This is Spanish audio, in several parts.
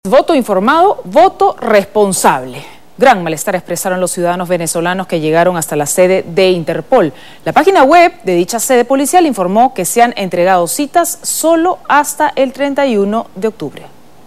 voto informado, voto responsable. Gran malestar expresaron los ciudadanos venezolanos que llegaron hasta la sede de Interpol. La página web de dicha sede policial informó que se han entregado citas solo hasta el 31 de octubre.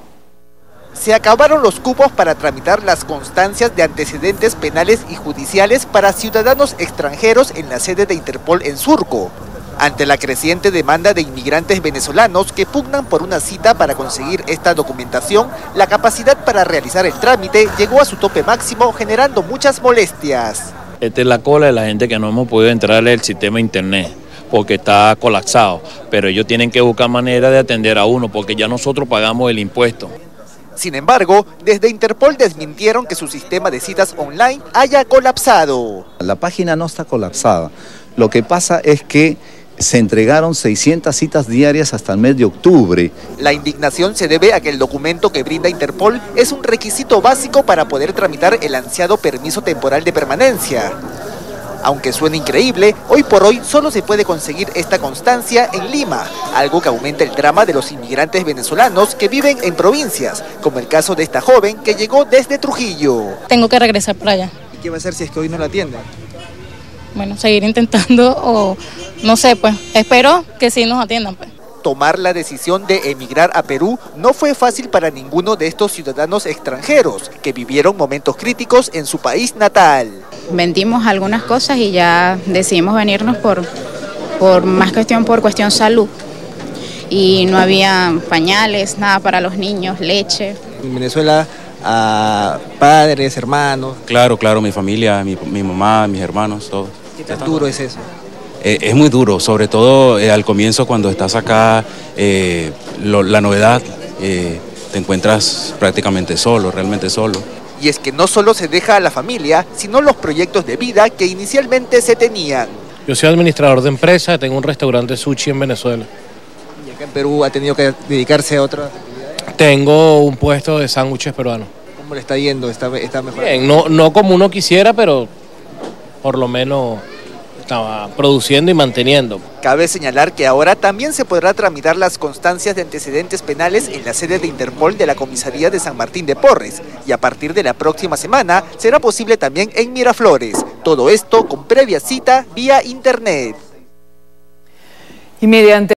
Se acabaron los cupos para tramitar las constancias de antecedentes penales y judiciales para ciudadanos extranjeros en la sede de Interpol en Surco. Ante la creciente demanda de inmigrantes venezolanos que pugnan por una cita para conseguir esta documentación, la capacidad para realizar el trámite llegó a su tope máximo, generando muchas molestias. Esta es la cola de la gente que no hemos podido entrar al sistema internet porque está colapsado, pero ellos tienen que buscar manera de atender a uno porque ya nosotros pagamos el impuesto. Sin embargo, desde Interpol desmintieron que su sistema de citas online haya colapsado. La página no está colapsada. Lo que pasa es que se entregaron 600 citas diarias hasta el mes de octubre. La indignación se debe a que el documento que brinda Interpol es un requisito básico para poder tramitar el ansiado permiso temporal de permanencia. Aunque suene increíble, hoy por hoy solo se puede conseguir esta constancia en Lima, algo que aumenta el drama de los inmigrantes venezolanos que viven en provincias, como el caso de esta joven que llegó desde Trujillo. Tengo que regresar para allá. ¿Y qué va a hacer si es que hoy no la atienden? Bueno, seguir intentando o no sé, pues espero que sí nos atiendan, pues. Tomar la decisión de emigrar a Perú no fue fácil para ninguno de estos ciudadanos extranjeros que vivieron momentos críticos en su país natal. Vendimos algunas cosas y ya decidimos venirnos por cuestión salud. Y no había pañales, nada para los niños, leche. En Venezuela, a padres, hermanos. Claro, mi familia, mi mamá, mis hermanos, todos. ¿Qué tan duro es eso? Es muy duro, sobre todo al comienzo cuando estás acá, la novedad, te encuentras prácticamente solo, realmente solo. Y es que no solo se deja a la familia, sino los proyectos de vida que inicialmente se tenían. Yo soy administrador de empresa, tengo un restaurante sushi en Venezuela. ¿Y acá en Perú ha tenido que dedicarse a otras actividades? Tengo un puesto de sándwiches peruanos. ¿Cómo le está yendo? ¿Está mejor? Bien, no como uno quisiera, pero por lo menos estaba produciendo y manteniendo. Cabe señalar que ahora también se podrá tramitar las constancias de antecedentes penales en la sede de Interpol de la comisaría de San Martín de Porres y a partir de la próxima semana será posible también en Miraflores. Todo esto con previa cita vía internet. Y mediante